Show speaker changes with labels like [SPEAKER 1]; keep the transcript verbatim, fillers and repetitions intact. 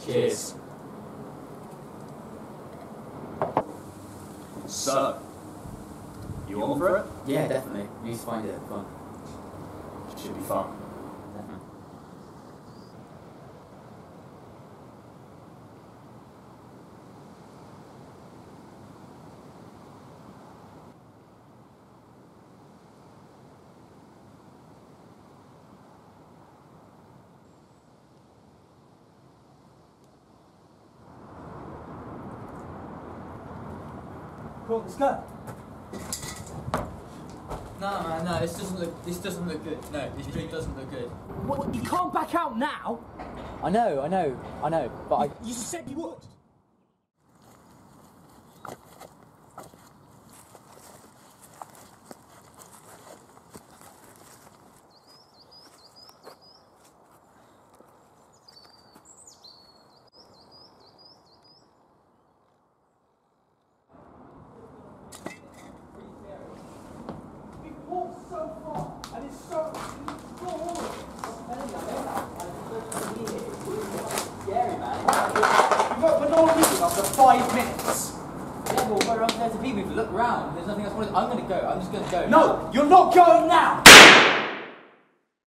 [SPEAKER 1] Cheers.
[SPEAKER 2] So, you on for it?
[SPEAKER 1] Yeah, definitely. We need to find it. Fun.
[SPEAKER 2] Should be fun.
[SPEAKER 3] Cool, let's go.
[SPEAKER 1] No, man, no. This doesn't look. This doesn't look good. No, this really doesn't look good.
[SPEAKER 3] What, you can't back out now?
[SPEAKER 1] I know, I know, I know. But I.
[SPEAKER 3] You said you would. After five minutes.
[SPEAKER 1] Yeah, well, we're up there to people. If you look around, there's nothing else. I'm going to go. I'm just going to go.
[SPEAKER 3] No, you're not going now.